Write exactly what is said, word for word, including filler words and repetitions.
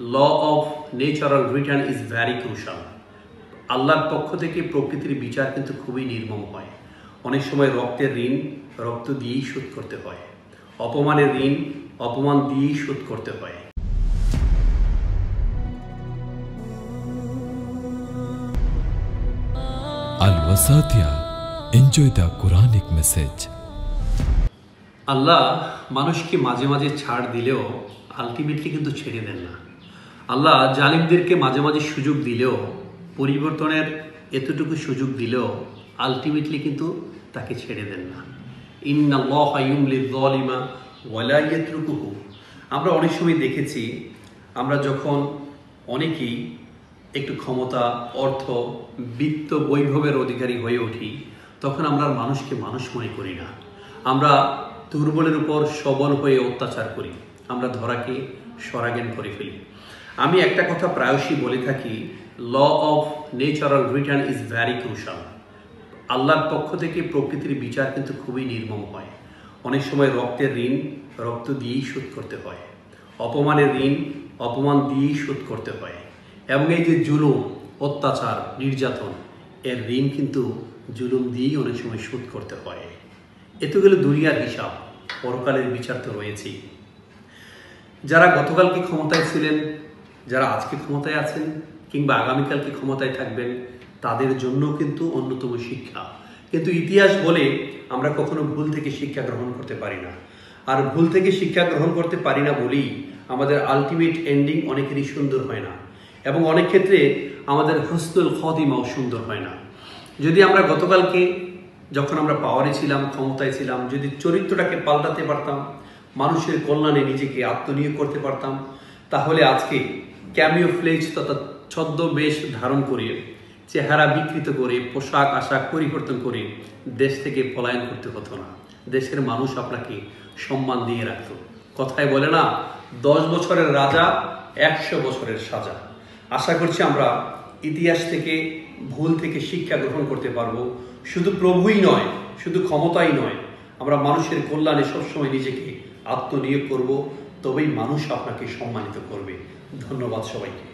Law of natural return is very crucial. আল্লাহর পক্ষ থেকে প্রকৃতির বিচার কিন্তু খুবই নির্মম হয়। অনেক সময় রক্তের ঋণ রক্ত দিয়েই শোধ করতে হয়, অপমানের ঋণ অপমান দিয়েই শোধ করতে হয়। Al-Wasatiyya. Enjoy the Quranic message. আল্লাহ মানুষকে মাঝে মাঝে ছাড় দিলেও আলটিমেটলি কিন্তু ছেড়ে দেন না। আল্লাহ জালিমদেরকে মাঝে মাঝে সুযোগ দিলেও, পরিবর্তনের এতটুকু সুযোগ দিলেও আলটিমেটলি কিন্তু তাকে ছেড়ে দেন না। ইন্নাল্লাহা ইউমলিয যালিমা ওয়া লা ইয়াতরুকুহু। আমরা অনেক সময় দেখেছি, আমরা যখন অনেকেই একটু ক্ষমতা, অর্থ, বিত্ত, বৈভবের অধিকারী হয়ে উঠি, তখন আমরা মানুষকে মানুষ মনে করি না। আমরা দুর্বলের উপর সবল হয়ে অত্যাচার করি, আমরা ধরাকে সরাজ্ঞান করে ফেলি। আমি একটা কথা প্রায়শই বলে থাকি, law of natural return is very crucial. আল্লাহর পক্ষ থেকে প্রকৃতির বিচার কিন্তু খুবই নির্মম হয়। অনেক সময় রক্তের ঋণ রক্ত দিয়েই শোধ করতে হয়, অপমানের ঋণ অপমান দিয়েই শোধ করতে হয়। এবং এই যে জুলুম, অত্যাচার, নির্যাতন, এর ঋণ কিন্তু জুলুম দিয়েই অনেক সময় শোধ করতে হয়। এত গেলে দুনিয়ার হিসাব, পরকালের বিচার তো রয়েছেই। যারা গতকালকে ক্ষমতায় ছিলেন, যারা আজকে ক্ষমতায় আছেন কিংবা আগামীকালকে ক্ষমতায় থাকবেন, তাদের জন্য কিন্তু অন্যতম শিক্ষা। কিন্তু ইতিহাস বলে আমরা কখনো ভুল থেকে শিক্ষা গ্রহণ করতে পারি না। আর ভুল থেকে শিক্ষা গ্রহণ করতে পারি না বলেই আমাদের আলটিমেট এন্ডিং অনেকেরই সুন্দর হয় না, এবং অনেক ক্ষেত্রে আমাদের হুসনুল খাতিমাও সুন্দর হয় না। যদি আমরা গতকালকে যখন আমরা পাওয়ারে ছিলাম, ক্ষমতায় ছিলাম, যদি চরিত্রটাকে পাল্টাতে পারতাম, মানুষের কল্যাণে নিজেকে আত্মনিয়োগ করতে পারতাম, তাহলে আজকে ক্যামিও ফ্লেজ তথা ছদ্মবেশ ধারণ করে, চেহারা বিকৃত করে, পোশাক আশাক পরিবর্তন করে দেশ থেকে পলায়ন করতে হতো না। দেশের মানুষ আপনাকে সম্মান দিয়ে রাখত। কথায় বলে না, দশ বছরের রাজা একশো বছরের সাজা। আশা করছি আমরা ইতিহাস থেকে, ভুল থেকে শিক্ষা গ্রহণ করতে পারবো। শুধু প্রভুই নয়, শুধু ক্ষমতাই নয়, আমরা মানুষের কল্যাণে সবসময় নিজেকে আত্মনিয়োগ করব, তবেই মানুষ আপনাকে সম্মানিত করবে। ধন্যবাদ সবাইকে।